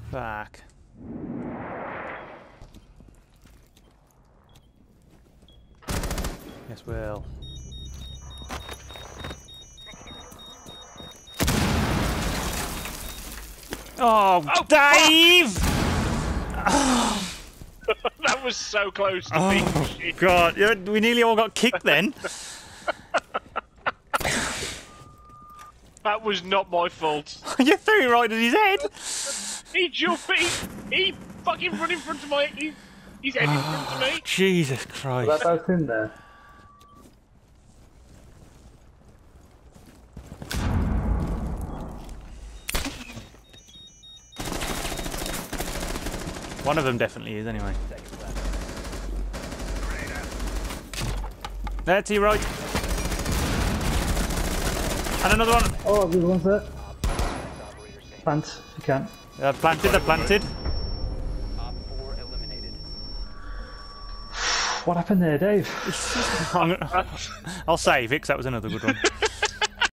Fuck. Yes, will. Oh, Dave! Oh. That was so close to being shit. God, we nearly all got kicked then. That was not my fault. You threw it right at his head. He jumped. He fucking run in front of my. He's head in front of me. Jesus Christ. Was that both in there? One of them definitely is, anyway. There, to your right. And another one. Oh, there's one there. Plant, if you can. Planted, they're planted. What happened there, Dave? I'll save it, because that was another good one.